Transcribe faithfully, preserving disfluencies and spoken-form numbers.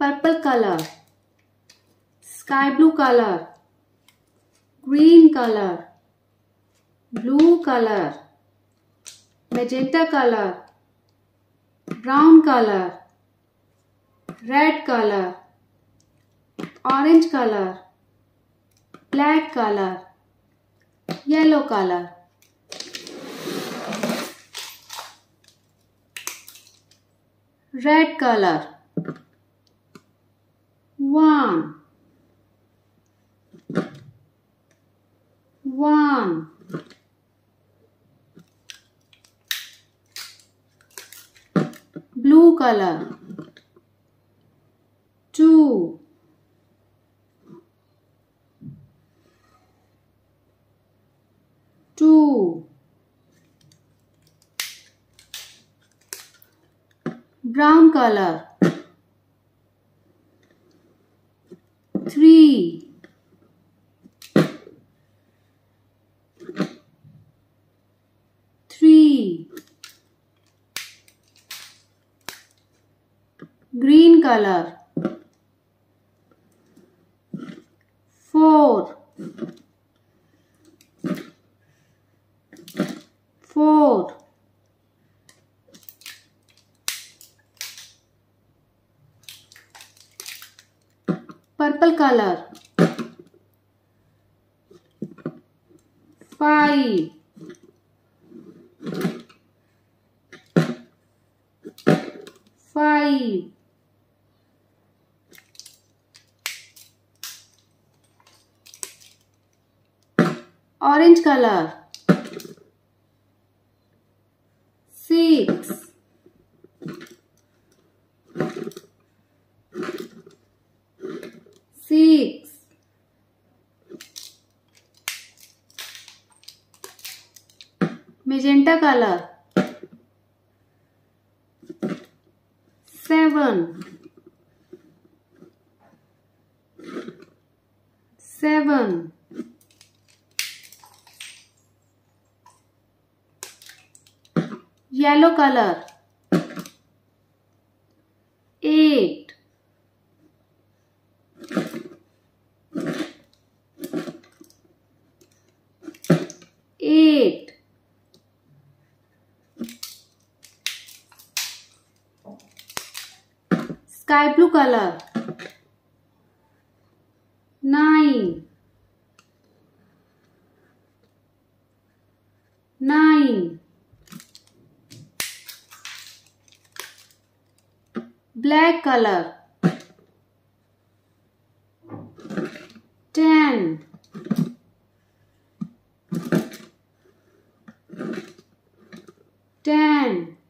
purple color, sky blue color, green color, blue color, magenta color, brown color, red color, orange color, black color, yellow color. Red color. One. One. Blue color. Two. Two. Brown color. Three. Three. Green color. Four. Four. Purple color. Five. Five. Orange color. Six. Six. Magenta color. Seven. Seven. Yellow color. Eight. Eight. Sky blue color. Nine. Nine. Black color. Ten. Ten.